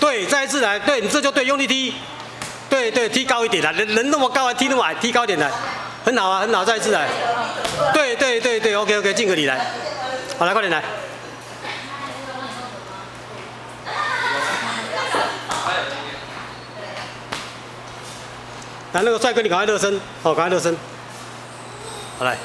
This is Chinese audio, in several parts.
对，再一次来，对你这就对，用力踢，对对，踢高一点来，人那么高还踢那么矮，踢高一点来，很好啊，很好，再一次来，对对对对 ，OK OK， 敬个礼来，好来，快点来。 来，那个帅哥，你赶快热身，好，赶快热身。好来。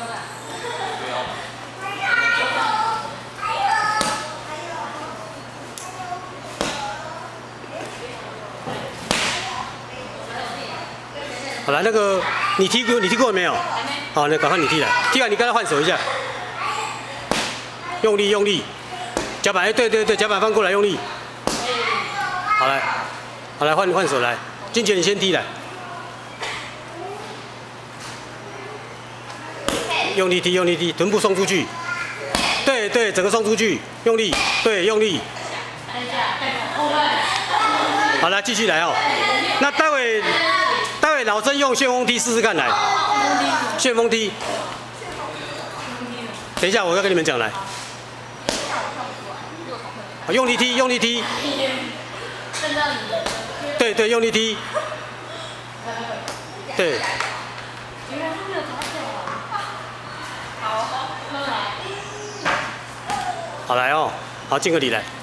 好来，那个你踢过了没有？好，那赶快你踢来，踢完你跟他换手一下，用力用力，脚板对对对，脚板翻过来用力。好来，好来换手来，金钱你先踢来。 用力踢，用力踢，臀部送出去。对对，整个送出去，用力，对，用力。好，来继续来哦。那待会老曾用旋风踢试试看来。旋风踢。等一下，我要跟你们讲来。用力踢，用力踢。对对，用力踢。对。 好来哦，好敬个礼来。